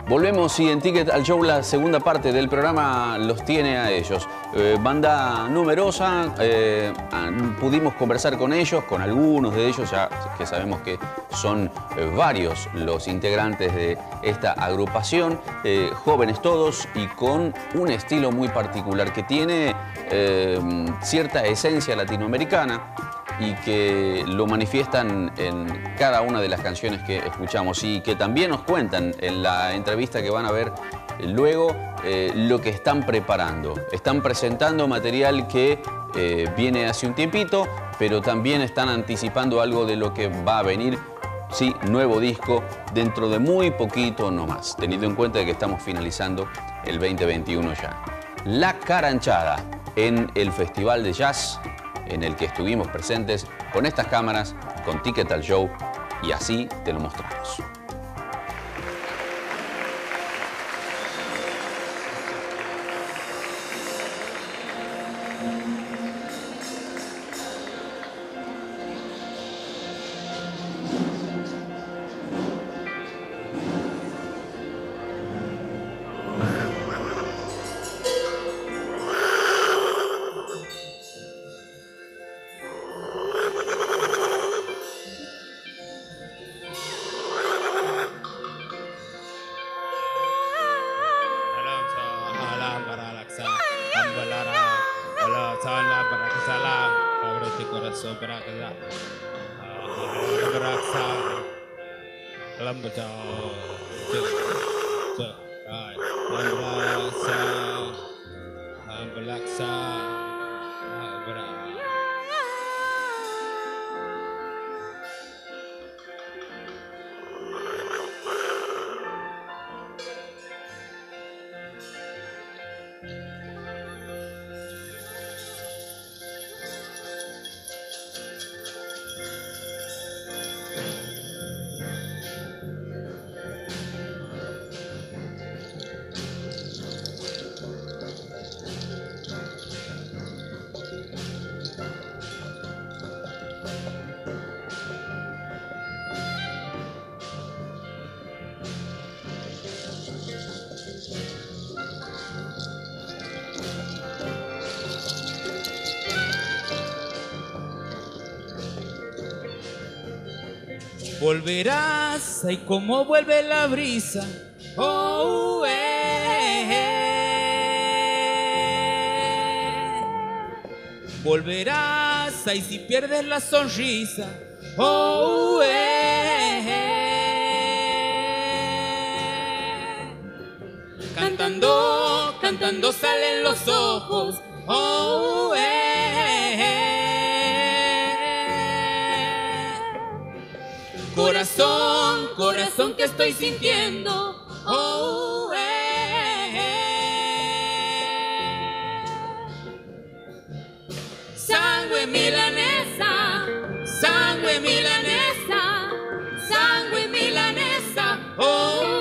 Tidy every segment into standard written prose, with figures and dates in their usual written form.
Volvemos y en Ticket al Show la segunda parte del programa los tiene a ellos. Banda numerosa, pudimos conversar con ellos, con algunos de ellos, ya que sabemos que son varios los integrantes de esta agrupación, jóvenes todos y con un estilo muy particular que tiene cierta esencia latinoamericana y que lo manifiestan en cada una de las canciones que escuchamos y que también nos cuentan en la entrevista que van a ver luego lo que están preparando. Están presentando material que viene hace un tiempito, pero también están anticipando algo de lo que va a venir. Sí, nuevo disco dentro de muy poquito nomás, teniendo en cuenta que estamos finalizando el 2021 ya. La Caranchada en el Festival de Jazz en el que estuvimos presentes con estas cámaras, con Ticket al Show, y así te lo mostramos. Volverás, ay cómo vuelve la brisa, oh, Volverás, ay si pierdes la sonrisa, oh, Cantando, cantando salen los ojos, oh, Corazón, corazón que estoy sintiendo, oh, Sangue milanesa, sangue milanesa, sangue milanesa, oh,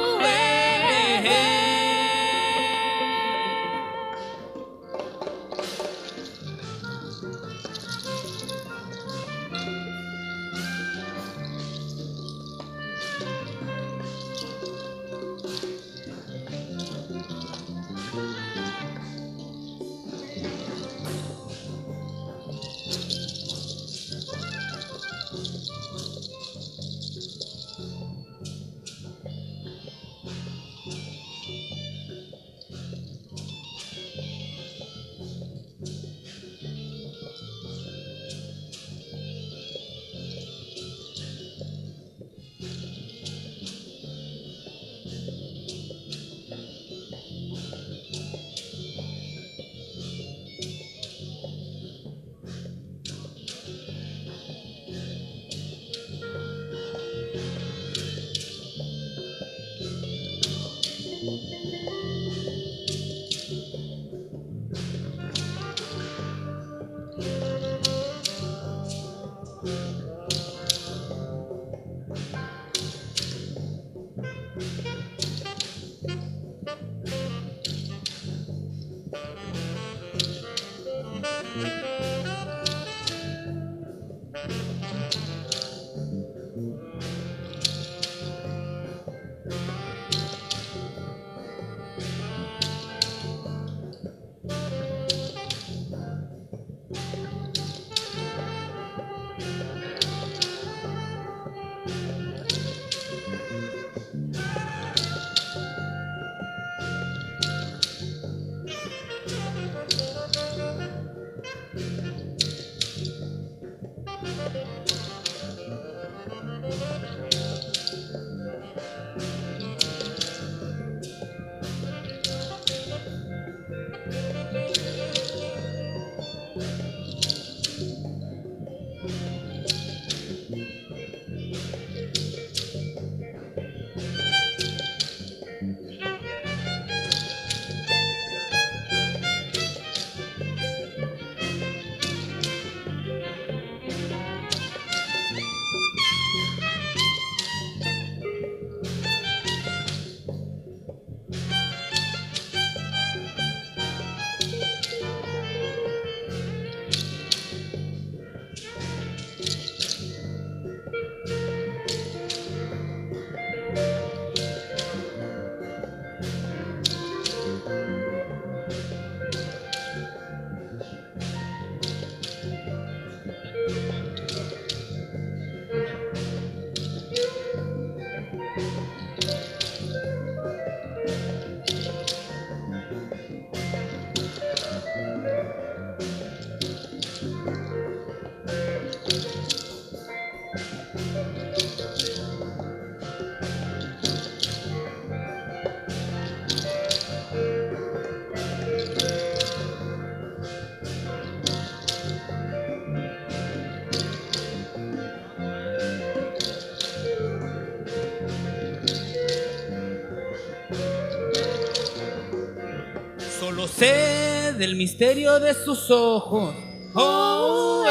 Yo sé del misterio de sus ojos. Oh,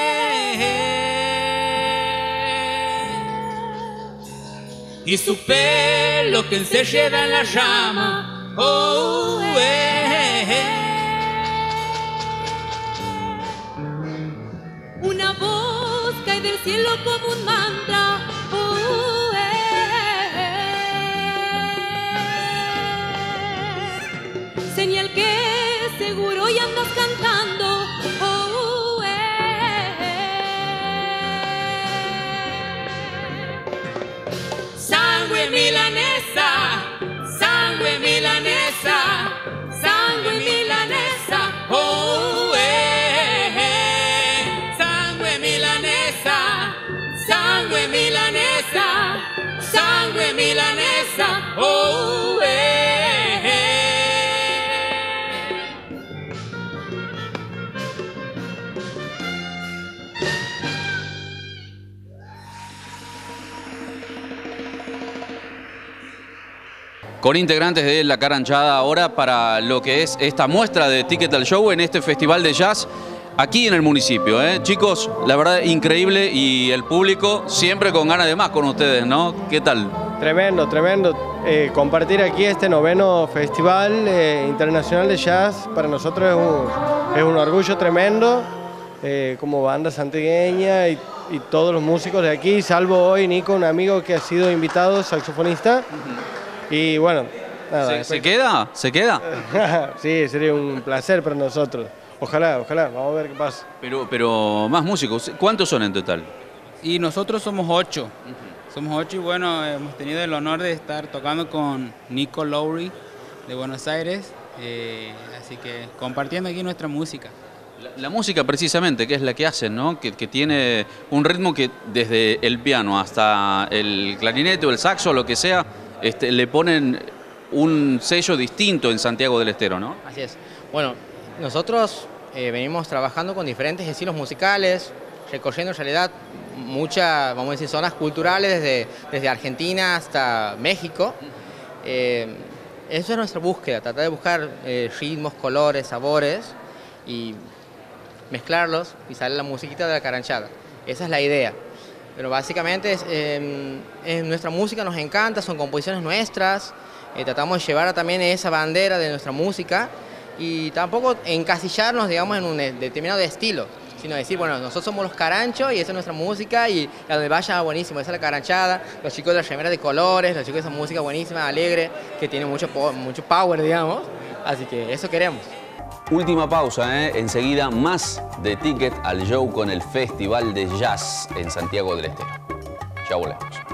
y su pelo que encierra en la llama. Oh, Una voz cae del cielo como un mantra. Oh, señal que seguro y andas cantando. Oh, sangre milanesa, sangre milanesa, sangre milanesa. Oh, sangre milanesa, sangre milanesa, sangre milanesa. Oh, Con integrantes de La Caranchada ahora para lo que es esta muestra de Ticket al Show en este festival de jazz aquí en el municipio. Chicos, la verdad increíble y el público siempre con ganas de más con ustedes, ¿no? ¿Qué tal? Tremendo, tremendo. Compartir aquí este 9º Festival Internacional de Jazz para nosotros es un orgullo tremendo como banda santiagueña y todos los músicos de aquí, salvo hoy Nico, un amigo que ha sido invitado, saxofonista. Y bueno, nada. ¿Se queda? ¿Se queda? Sí, sería un placer para nosotros. Ojalá, ojalá, vamos a ver qué pasa. Pero más músicos, ¿cuántos son en total? Y nosotros somos 8. Somos 8 y bueno, hemos tenido el honor de estar tocando con Nico Lowry de Buenos Aires, así que compartiendo aquí nuestra música. La música precisamente, que es la que hacen, ¿no? Que tiene un ritmo que desde el piano hasta el clarinete o el saxo, lo que sea, le ponen un sello distinto en Santiago del Estero, ¿no? Así es. Bueno, nosotros venimos trabajando con diferentes estilos musicales, recorriendo en realidad muchas, vamos a decir, zonas culturales desde Argentina hasta México. Eso es nuestra búsqueda, tratar de buscar ritmos, colores, sabores y mezclarlos y sale la musiquita de La Caranchada. Esa es la idea. Pero básicamente nuestra música nos encanta, son composiciones nuestras, tratamos de llevar también esa bandera de nuestra música y tampoco encasillarnos, digamos, en un determinado estilo, sino decir, bueno, nosotros somos los caranchos y esa es nuestra música y a donde vaya buenísimo, esa es La Caranchada, los chicos de las remeras de colores, los chicos de esa música buenísima, alegre, que tiene mucho power, digamos, así que eso queremos. Última pausa, enseguida más de Ticket al Show con el Festival de Jazz en Santiago del Estero. Ya volvemos.